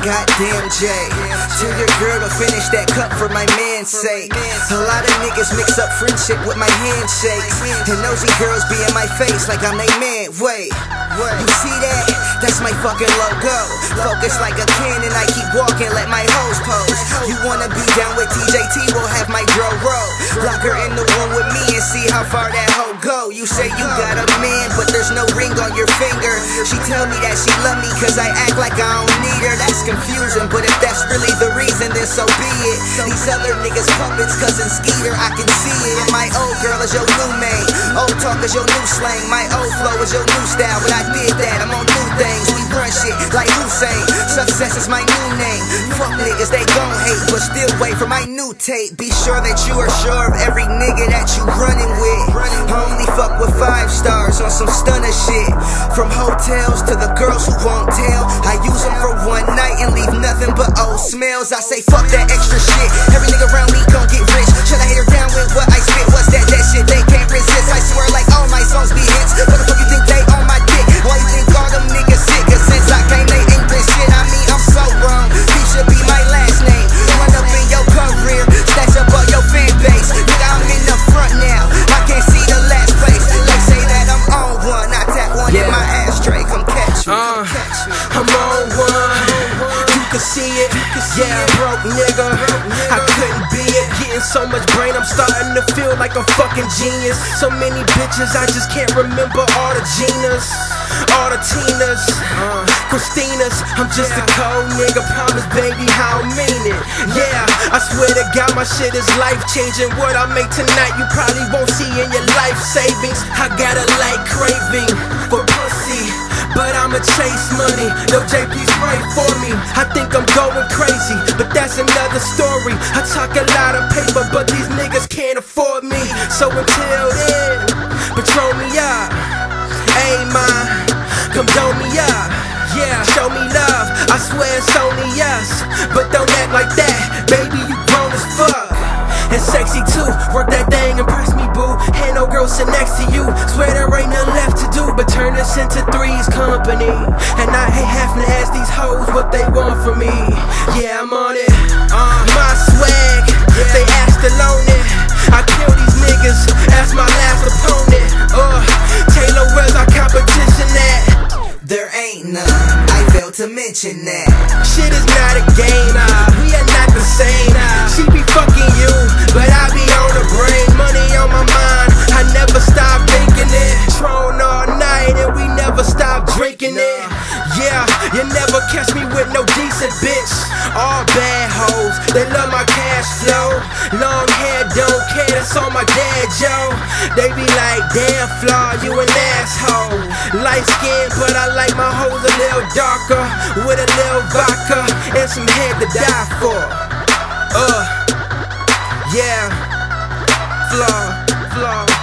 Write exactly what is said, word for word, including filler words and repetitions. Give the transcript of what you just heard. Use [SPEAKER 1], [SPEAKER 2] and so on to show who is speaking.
[SPEAKER 1] goddamn Jay. Tell your girl to finish that cup for my man's sake. A lot of niggas mix up friendship with my handshakes, and nosy girls be in my face like I'm they man. Wait, you see that? That's my fucking logo. Focus like a cannon, I keep walking, let my hoes pose. You wanna be down with T J T, we'll have my dro roll. Lock her in the room with me and see how far that hoe go. You say you got a man, but there's no ring on your finger. She tell me that she love me cause I act like I don't need her. That's confusing, but if that's really the reason, then so be it. These other niggas puppets, cousin Skeeter, I can see it. And my old girl is your new main, old talk is your new slang. My old flow is your new style, but I did that, I'm on new things. We run shit like Hussein, success is my new name. Fuck niggas, they gon' hate, but still wait for my new tape. Be sure that you are sure of every nigga that you running with. Only fuck with five stars on some stunner shit. From hotels to the girls who won't tell, I use them for one night and leave nothing but old smells. I say fuck that extra shit, every nigga around me gon' get rich. Should I hate her down with what I spit? What's that, that shit they can't resist? I swear like all my songs be hits. What the fuck you think they on my dick? Why you think all them niggas sick? Cause since I came they ain't been shit. I mean I'm so wrong, P should be my last name. Run up in your career, stash up all your fan base. Nigga I'm in the front now, I can't see the last place. They say that I'm on one, I tap one yeah. in my ashtray. Come catch me, come
[SPEAKER 2] uh,
[SPEAKER 1] catch me.
[SPEAKER 2] I'm on one, you can see it. Yeah, broke nigga, I couldn't be it. Getting so much brain, I'm starting to feel like a fucking genius. So many bitches, I just can't remember all the Ginas, all the Tinas, uh, Christinas. I'm just a cold nigga, promise baby how I mean it. Yeah, I swear to God my shit is life changing. What I make tonight you probably won't see in your life savings. I got a light craving for pussy, but I'ma chase money. No J, please pray for me. I think I'm going crazy, but that's another story. I talk a lot of paper, but these niggas can't afford me. So until then, patrol me up. Hey man, come dome me up. Yeah, show me love, I swear it's only us. But don't act like that, baby, you grown as fuck. And sexy too, work that thing, impress me boo. Ain't no girl sit next to you, swear there ain't nothing left to do but turn this into three's company. And I hate having to ask these hoes what they want from me. Yeah, I'm on it, uh, my swag, they asked to loan it. I kill these niggas, that's my last opponent. Uh, Taylor, where's our competition at?
[SPEAKER 1] There ain't none, I failed to mention that.
[SPEAKER 2] Shit is not a game, nah. We are not the same, nah. She be fucking you, but I be on the brain. Money on my mind, I never stop thinking it. Tron all night and we never stop drinking it. Yeah, you never catch me with no decent bitch. All bad hoes, they love my cash flow. Long hair, don't care, that's all my dad, yo. They be like, damn Flaw, you an asshole. Light skin, but I like my hoes a little darker, with a little vodka and some head to die for. Uh, yeah, Flaw, Flaw.